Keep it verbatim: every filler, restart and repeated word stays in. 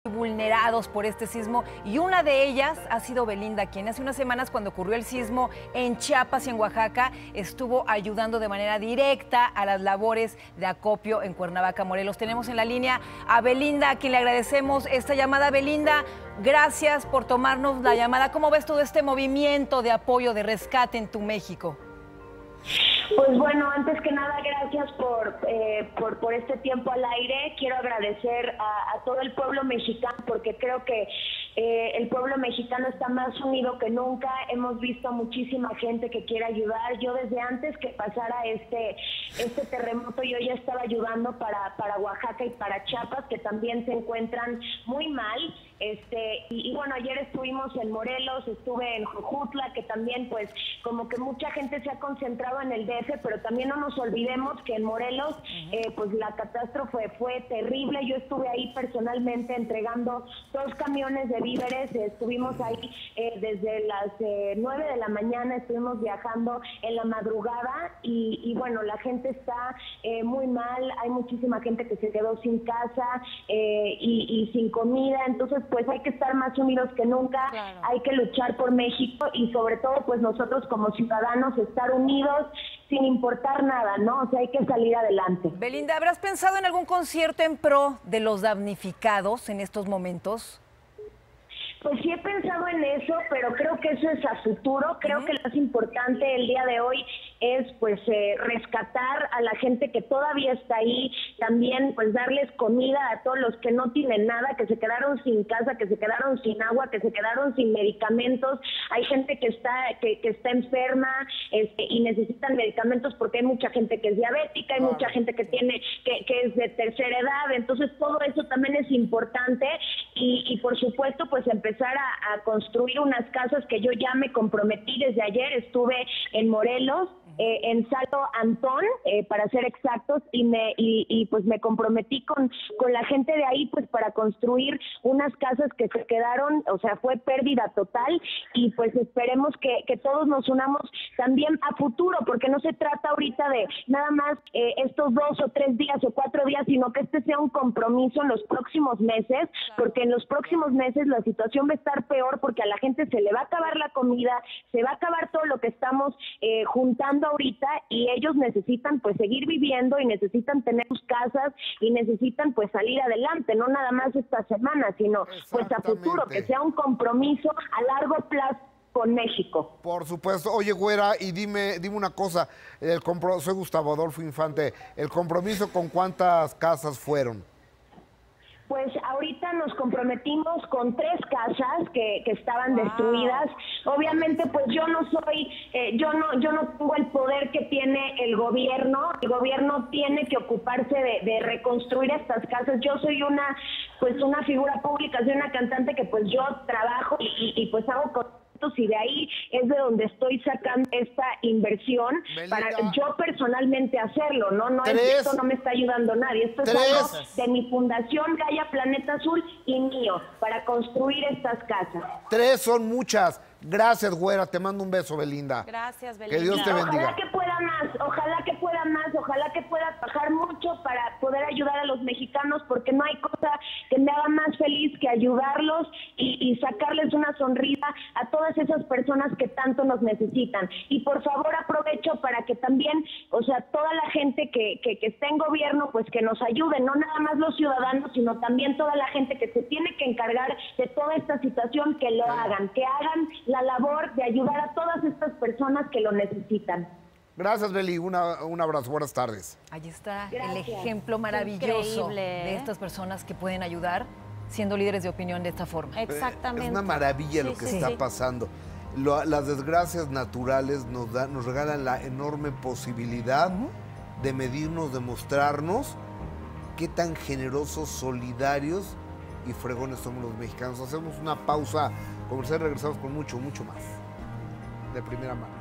vulnerados por este sismo, y una de ellas ha sido Belinda, quien hace unas semanas, cuando ocurrió el sismo en Chiapas y en Oaxaca, estuvo ayudando de manera directa a las labores de acopio en Cuernavaca, Morelos. Tenemos en la línea a Belinda, a quien le agradecemos esta llamada. Belinda, gracias por tomarnos la llamada. ¿Cómo ves todo este movimiento de apoyo, de rescate en tu México? Pues bueno, antes que nada, gracias por, eh, por, por este tiempo al aire. Quiero agradecer a, a todo el pueblo mexicano, porque creo que eh, el pueblo mexicano está más unido que nunca. Hemos visto muchísima gente que quiere ayudar. Yo desde antes que pasara este, este terremoto, yo ya estaba ayudando para, para Oaxaca y para Chiapas, que también se encuentran muy mal. Este, y, y bueno, ayer estuvimos en Morelos, estuve en Jojutla, que también pues como que mucha gente se ha concentrado en el D F, pero también no nos olvidemos que en Morelos eh, pues la catástrofe fue terrible. Yo estuve ahí personalmente entregando dos camiones de víveres, estuvimos ahí eh, desde las eh, nueve de la mañana, estuvimos viajando en la madrugada y, y bueno, la gente está eh, muy mal, hay muchísima gente que se quedó sin casa eh, y, y sin comida, entonces pues hay que estar más unidos que nunca, claro. Hay que luchar por México y sobre todo pues nosotros como ciudadanos estar unidos sin importar nada, ¿no? O sea, hay que salir adelante. Belinda, ¿habrás pensado en algún concierto en pro de los damnificados en estos momentos? Pues sí he pensado en eso, pero creo que eso es a futuro. Creo uh-huh. que lo más importante el día de hoy es pues eh, rescatar a la gente que todavía está ahí, también pues darles comida a todos los que no tienen nada, que se quedaron sin casa, que se quedaron sin agua, que se quedaron sin medicamentos. Hay gente que está que, que está enferma este, y necesitan medicamentos porque hay mucha gente que es diabética, hay claro. mucha gente que tiene que, que es de tercera edad, entonces todo eso también es importante y, y por supuesto pues empezar A, a construir unas casas que yo ya me comprometí desde ayer. Estuve en Morelos, eh, en Salto Antón, eh, para ser exactos, y me y, y pues me comprometí con, con la gente de ahí pues para construir unas casas que se quedaron, o sea, fue pérdida total y pues esperemos que, que todos nos unamos también a futuro, porque no se trata ahorita de nada más eh, estos dos o tres días o cuatro días, sino que este sea un compromiso en los próximos meses, porque en los próximos meses la situación va a estar peor porque a la gente se le va a acabar la comida, se va a acabar todo lo que estamos eh, juntando ahorita y ellos necesitan pues seguir viviendo y necesitan tener sus casas y necesitan pues salir adelante, no nada más esta semana, sino pues a futuro, que sea un compromiso a largo plazo con México. Por supuesto. Oye, güera, y dime, dime una cosa, el compro soy Gustavo Adolfo Infante, ¿el compromiso con cuántas casas fueron? Pues ahorita nos comprometimos con tres casas que, que estaban wow. destruidas. Obviamente, pues yo no soy, eh, yo no, yo no tengo el poder que tiene el gobierno. El gobierno tiene que ocuparse de, de reconstruir estas casas. Yo soy una, pues una figura pública, soy una cantante que pues yo trabajo y, y, y pues hago cosas. Y de ahí es de donde estoy sacando esta inversión Belinda. Para yo personalmente hacerlo, ¿no? No es, esto no me está ayudando nadie, esto Tres. es algo de mi fundación Gaia Planeta Azul y mío, para construir estas casas. Tres son muchas. Gracias, güera, te mando un beso, Belinda. Gracias, Belinda. Que Dios te bendiga. Ojalá que pueda más, ojalá que pueda más, ojalá que pueda trabajar mucho para poder ayudar a los mexicanos, porque no hay cosa que me haga más feliz que ayudarlos y, y sacarles una sonrisa a todas esas personas que tanto nos necesitan. Y por favor aprovecho para que también, o sea, toda la gente que, que, que está en gobierno, pues que nos ayude, no nada más los ciudadanos, sino también toda la gente que se tiene que encargar de toda esta situación, que lo hagan, que hagan la labor de ayudar a todas estas personas que lo necesitan. Gracias, Beli. Una, un abrazo. Buenas tardes. Ahí está Gracias. El ejemplo maravilloso Increíble, ¿eh? de estas personas que pueden ayudar siendo líderes de opinión de esta forma. Exactamente. Es una maravilla sí, lo que sí, está sí. pasando. Lo, las desgracias naturales nos, da, nos regalan la enorme posibilidad uh-huh. de medirnos, de mostrarnos qué tan generosos, solidarios y fregones somos los mexicanos. Hacemos una pausa comercial y regresamos con mucho, mucho más de primera mano.